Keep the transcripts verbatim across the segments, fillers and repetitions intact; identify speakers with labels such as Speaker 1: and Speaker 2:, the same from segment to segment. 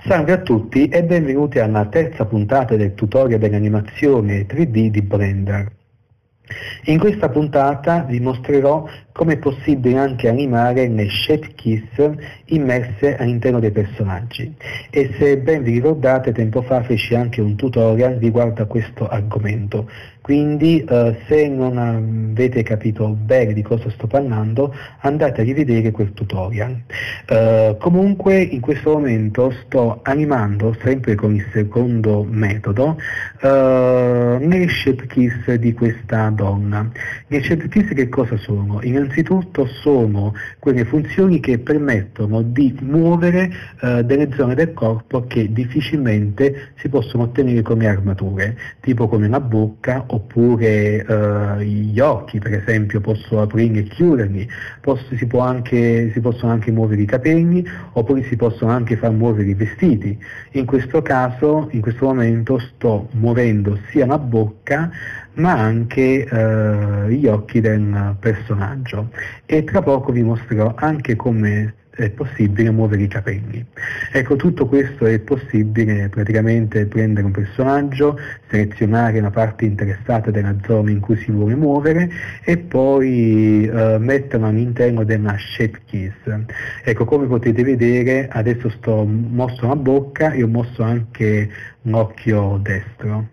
Speaker 1: Salve a tutti e benvenuti alla terza puntata del tutorial dell'animazione tre D di Blender. In questa puntata vi mostrerò come è possibile anche animare le shape keys immerse all'interno dei personaggi. E se ben vi ricordate, tempo fa feci anche un tutorial riguardo a questo argomento. Quindi eh, se non avete capito bene di cosa sto parlando, andate a rivedere quel tutorial. Eh, comunque in questo momento sto animando, sempre con il secondo metodo, eh, le shape keys di questa donna. Le shape keys che cosa sono? Innanzitutto sono quelle funzioni che permettono di muovere eh, delle zone del corpo che difficilmente si possono ottenere come armature, tipo come la bocca oppure eh, gli occhi, per esempio posso aprirli e chiuderli, posso, si, può anche, si possono anche muovere i capelli, oppure si possono anche far muovere i vestiti. In questo caso, in questo momento sto muovendo sia la bocca ma anche eh, gli occhi del personaggio, e tra poco vi mostrerò anche come è possibile muovere i capelli. Ecco, tutto questo è possibile praticamente prendere un personaggio, selezionare la parte interessata della zona in cui si vuole muovere e poi eh, metterlo all'interno della shape keys. Ecco, come potete vedere adesso sto mosso la bocca e ho mosso anche l'occhio destro.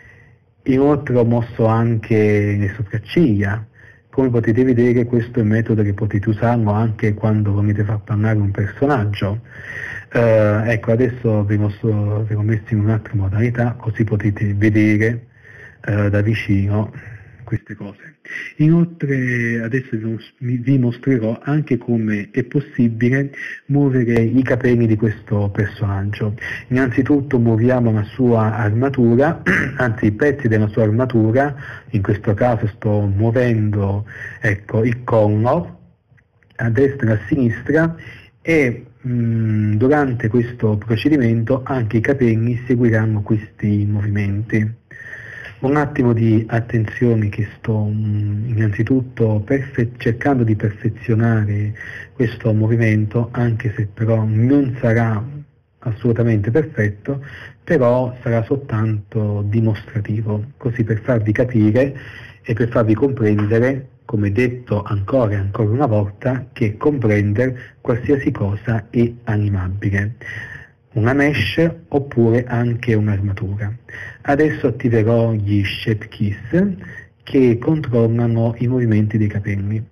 Speaker 1: Inoltre ho mosso anche le sopracciglia. Come potete vedere, questo è un metodo che potete usarlo anche quando volete far parlare un personaggio. Eh, ecco, adesso ve l'ho, ve l'ho messo in un'altra modalità, così potete vedere eh, da vicino queste cose. Inoltre adesso vi, vi mostrerò anche come è possibile muovere i capelli di questo personaggio. Innanzitutto muoviamo la sua armatura, anzi i pezzi della sua armatura. In questo caso sto muovendo, ecco, il collo a destra e a sinistra, e mh, durante questo procedimento anche i capelli seguiranno questi movimenti. Un attimo di attenzione, che sto mh, innanzitutto perfe- cercando di perfezionare questo movimento, anche se però non sarà assolutamente perfetto, però sarà soltanto dimostrativo, così per farvi capire e per farvi comprendere, come detto ancora e ancora una volta, che comprendere qualsiasi cosa è animabile. Una mesh oppure anche un'armatura. Adesso attiverò gli shape keys che controllano i movimenti dei capelli.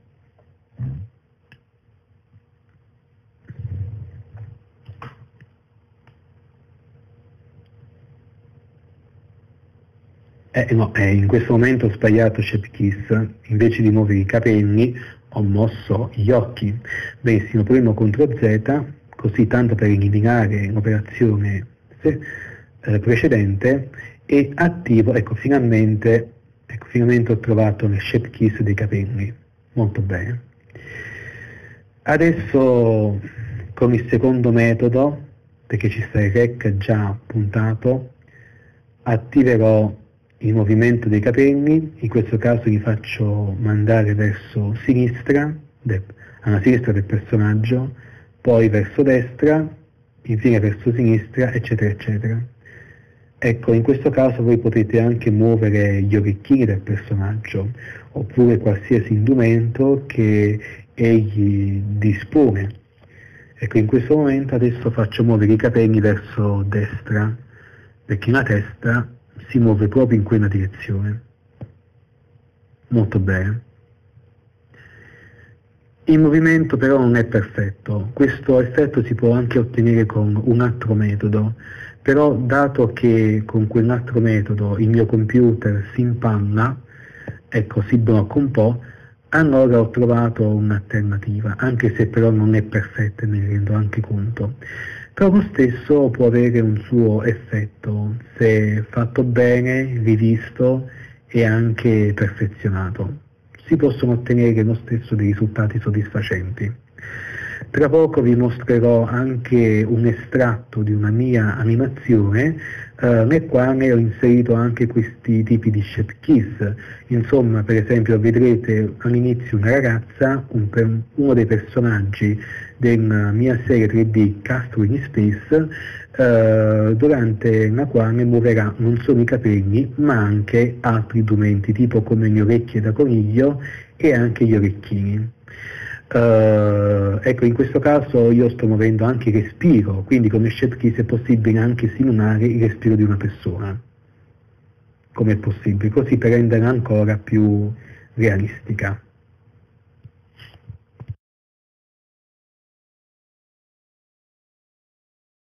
Speaker 1: Eh, no, eh, in questo momento ho sbagliato shape keys, invece di muovere i capelli ho mosso gli occhi. Benissimo, premo contro Z, così tanto per eliminare l'operazione eh, precedente, e attivo, ecco finalmente, ecco finalmente ho trovato le shape keys dei capelli, molto bene. Adesso con il secondo metodo, perché ci sta il rec già puntato, attiverò il movimento dei capelli. In questo caso li faccio mandare verso sinistra, de, alla sinistra del personaggio, poi verso destra, infine verso sinistra, eccetera, eccetera. Ecco, in questo caso voi potete anche muovere gli orecchini del personaggio, oppure qualsiasi indumento che egli dispone. Ecco, in questo momento adesso faccio muovere i capelli verso destra, perché la testa si muove proprio in quella direzione. Molto bene. Il movimento però non è perfetto, questo effetto si può anche ottenere con un altro metodo, però dato che con quell'altro metodo il mio computer si impanna, ecco, si blocca un po', allora ho trovato un'alternativa, anche se però non è perfetta, me ne rendo anche conto. Però lo stesso può avere un suo effetto, se fatto bene, rivisto e anche perfezionato. Si possono ottenere lo stesso dei risultati soddisfacenti. Tra poco vi mostrerò anche un estratto di una mia animazione eh, nel quale ho inserito anche questi tipi di shape kiss. Insomma, per esempio, vedrete all'inizio una ragazza, un per, uno dei personaggi della mia serie tre D Castle in Space, eh, durante la quale muoverà non solo i capelli ma anche altri indumenti, tipo come le orecchie da coniglio e anche gli orecchini. Uh, ecco, in questo caso io sto muovendo anche il respiro, quindi con il shape kiss è possibile anche simulare il respiro di una persona, come è possibile, così per renderla ancora più realistica.